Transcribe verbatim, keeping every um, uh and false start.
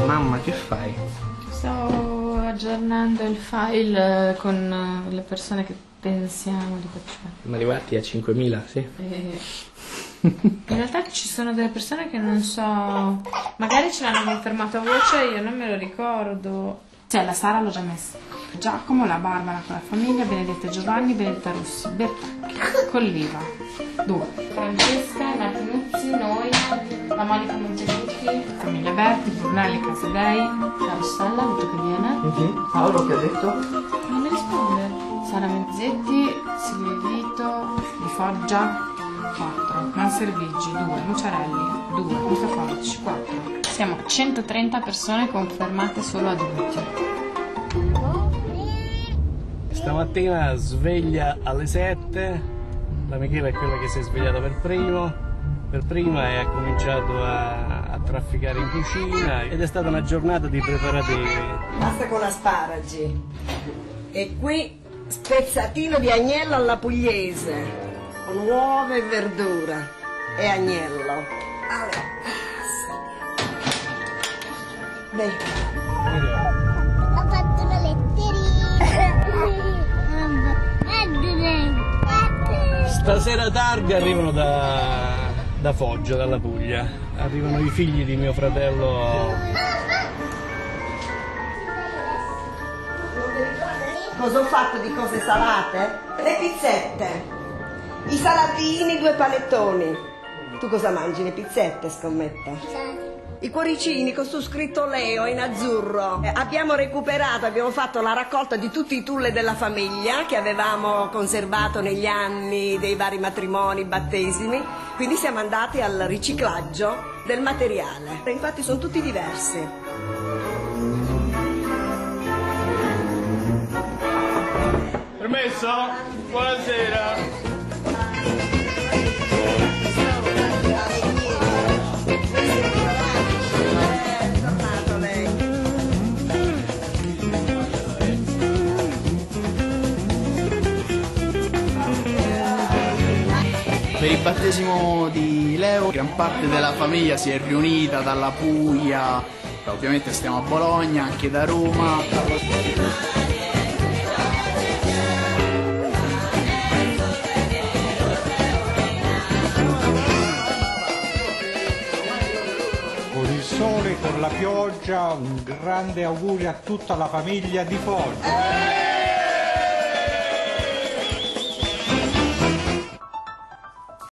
Mamma, che fai? Sto aggiornando il file con le persone che pensiamo di facciare. Siamo arrivati a cinquemila, sì? E... in realtà ci sono delle persone che non so, magari ce l'hanno confermato a voce, io non me lo ricordo. Cioè, la Sara l'ho già messa. Giacomo, la Barbara con la famiglia, Benedetta e Giovanni, Benedetta Rossi, Bertacchi, Colliva, due. Francesca, Martinuzzi, noi, la Monica Montelucchi, famiglia Berti, Brunelli, Casadei, la Rossella, Lucio che viene. Uh-huh. Paolo che ha detto? Non mi risponde. Sara Mezzetti, Silvio Vito, Di Foggia, quattro. Manservigi, due. Luciarelli, due. Luca Folici, quattro. Siamo centotrenta persone confermate solo adulti. Stamattina sveglia alle sette, la Michela è quella che si è svegliata per primo, per prima e ha cominciato a, a trafficare in cucina ed è stata una giornata di preparativi. Pasta con asparagi e qui spezzatino di agnello alla pugliese con uova e verdura e agnello. Allora. Beh. Ho fatto una letterina. Stasera tardi arrivano da, da Foggia, dalla Puglia. Arrivano i figli di mio fratello. Cosa ho fatto di cose salate? Le pizzette, i salatini, due panettoni. Tu cosa mangi? Le pizzette, scommetta? I cuoricini con su scritto Leo in azzurro. Eh, abbiamo recuperato, abbiamo fatto la raccolta di tutti i tulle della famiglia che avevamo conservato negli anni dei vari matrimoni, battesimi. Quindi siamo andati al riciclaggio del materiale. E infatti sono tutti diversi. Permesso? Buonasera. Per il battesimo di Leo gran parte della famiglia si è riunita dalla Puglia, ovviamente stiamo a Bologna, anche da Roma. Con il sole, con la pioggia, un grande augurio a tutta la famiglia di Foggia.